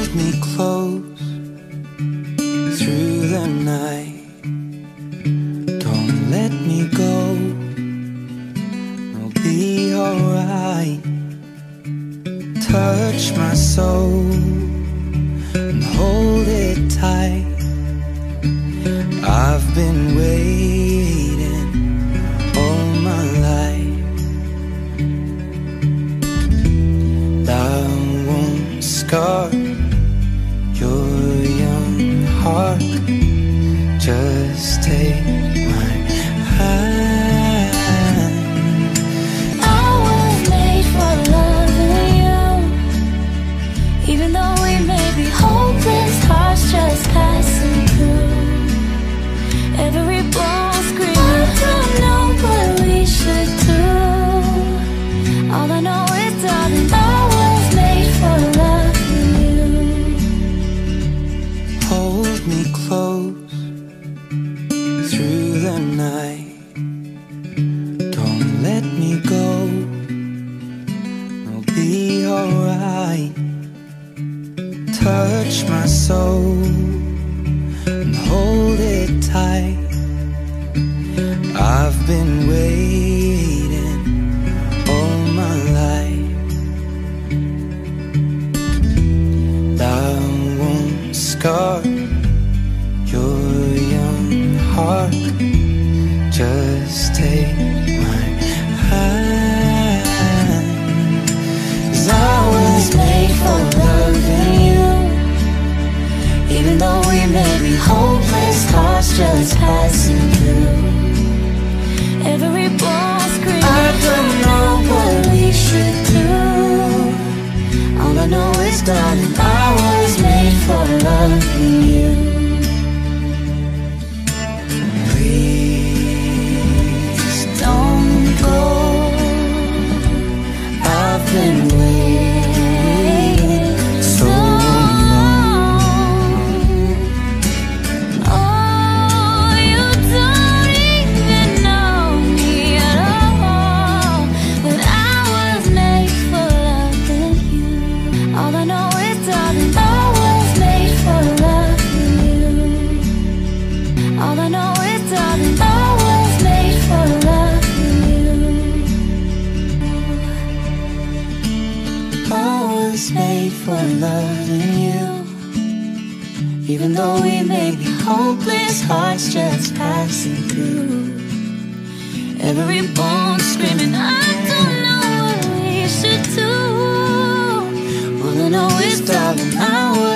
me close through the night. Don't let me go, I'll be alright. Touch my soul and hold it tight. I've been waiting all my life. I won't scar your young heart. Just take my hand. I was made for loving you, even though we may be hopeless, hearts just passing through. Every bone screaming, I don't know what we should do. All I know is, darling, I was made for loving you. Hold me close through the night. Don't let me go, I'll be alright. Touch my soul and hold it tight. I've been waiting all my life. I won't scar your young heart. Just take my hand. 'Cause I was made for loving you, even though we may be hopeless, hearts just passing through. Every bone screaming, I don't know what we should do. All I know is, darling, I was made for loving you. Please don't go, I've been waiting so long. oh, you don't even know me at all, but I was made for loving you. All I know is, darling, I was made for loving you. All I know is, darling, I was made for loving you. I was made for loving you, even though we may be hopeless, hearts just passing through. Every bone screaming, I don't know what we should do. All I know is, darling, I was